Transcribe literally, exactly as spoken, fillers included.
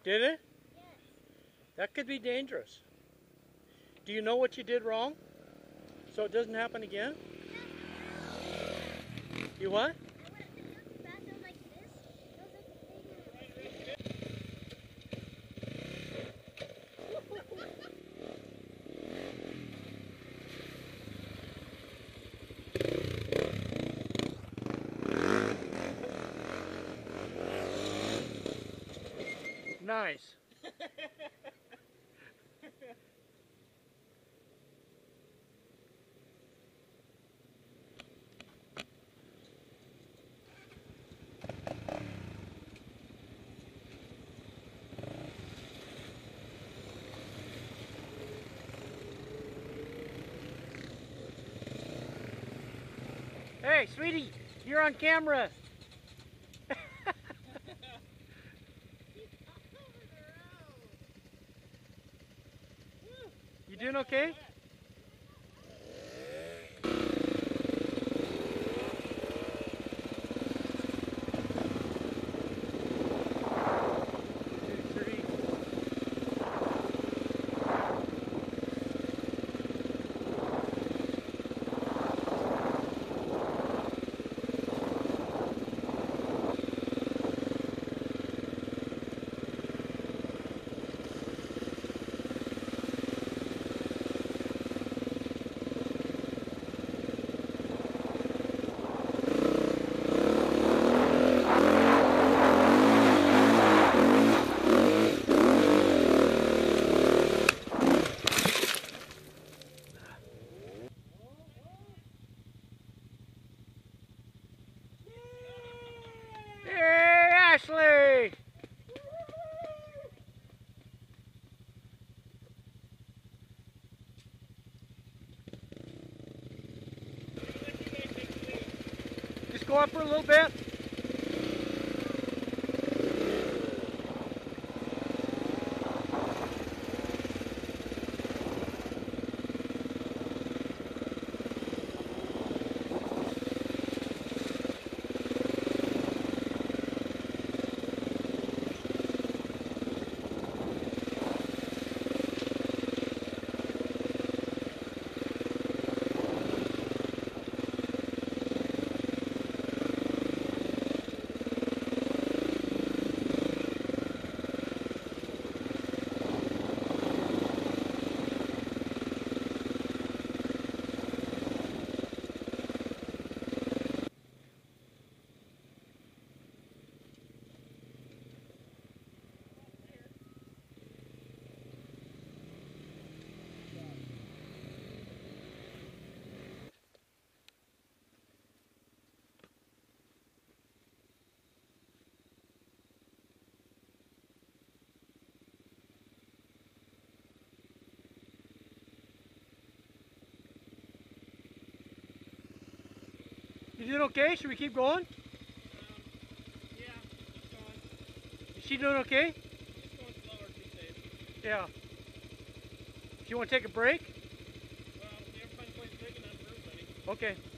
Did it? Yes. That could be dangerous. Do you know what you did wrong? So it doesn't happen again? You what? I went to the bathroom like this. There was a thing in it. Nice. Hey, sweetie, you're on camera. You doing okay? Two, three. Hey, Ashley! Just go up for a little bit. You doing okay? Should we keep going? Um, yeah, keep going. Is she doing okay? Just going slower, be safe. Yeah. Do you want to take a break? Well, we ever find a place big enough for everybody. Okay.